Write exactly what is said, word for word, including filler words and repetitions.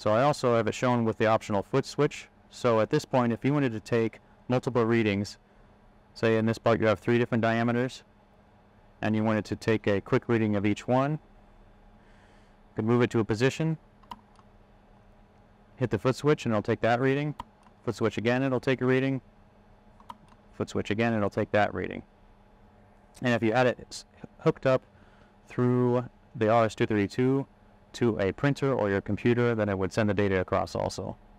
So I also have it shown with the optional foot switch. So at this point, if you wanted to take multiple readings, say in this part you have three different diameters, and you wanted to take a quick reading of each one, you could move it to a position, hit the foot switch and it'll take that reading, foot switch again, it'll take a reading, foot switch again, it'll take that reading. And if you had it hooked up through the R S two thirty-two to a printer or your computer, then it would send the data across also.